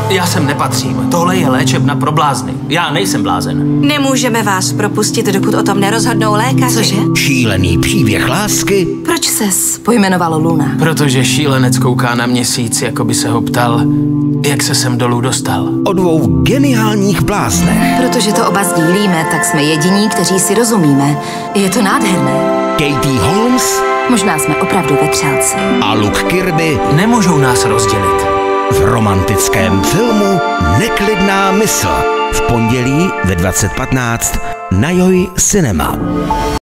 Já sem nepatřím. Tohle je léčebna pro blázny. Já nejsem blázen. Nemůžeme vás propustit, dokud o tom nerozhodnou lékaři. Cože? Šílený příběh lásky. Proč ses pojmenovalo Luna? Protože šílenec kouká na měsíc, jako by se ho ptal, jak se sem dolů dostal. O dvou geniálních bláznech. Protože to oba sdílíme, tak jsme jediní, kteří si rozumíme. Je to nádherné. Katie Holmes Možná jsme opravdu vetřelci. a Luke Kirby Nemůžou nás rozdělit. v romantickém filmu Neklidná mysl. V pondělí ve 20:15 na Joj Cinema.